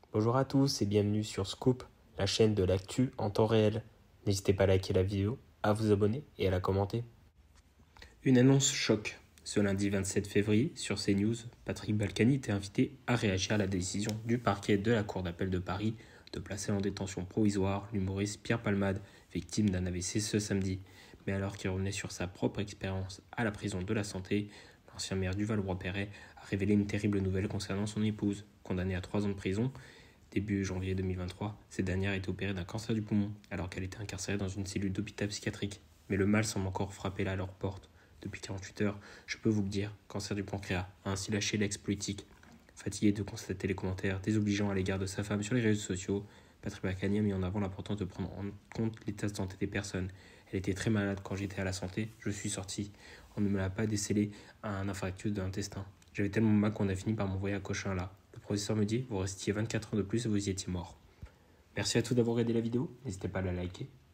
Bonjour à tous et bienvenue sur Scoop, la chaîne de l'actu en temps réel. N'hésitez pas à liker la vidéo, à vous abonner et à la commenter. Une annonce choc. Ce lundi 27 février, sur CNews, Patrick Balkany était invité à réagir à la décision du parquet de la Cour d'appel de Paris de placer en détention provisoire l'humoriste Pierre Palmade, victime d'un AVC ce samedi. Mais alors qu'il revenait sur sa propre expérience à la prison de la Santé, l'ancien maire du Val-Roi-Perret a révélé une terrible nouvelle concernant son épouse, condamnée à 3 ans de prison. Début janvier 2023, cette dernière a été opérée d'un cancer du poumon, alors qu'elle était incarcérée dans une cellule d'hôpital psychiatrique. Mais le mal semble encore frapper là à leur porte. Depuis 48 heures, je peux vous le dire, cancer du pancréas a ainsi lâché l'ex-politique. Fatigué de constater les commentaires désobligeants à l'égard de sa femme sur les réseaux sociaux, Patrick Balkany a mis en avant l'importance de prendre en compte l'état de santé des personnes. Elle était très malade quand j'étais à la santé, je suis sorti. On ne me l'a pas décelé à un infarctus de l'intestin. J'avais tellement mal qu'on a fini par m'envoyer à Cochin là. Le professeur me dit, vous restiez 24 heures de plus et vous y étiez mort. Merci à tous d'avoir regardé la vidéo, n'hésitez pas à la liker,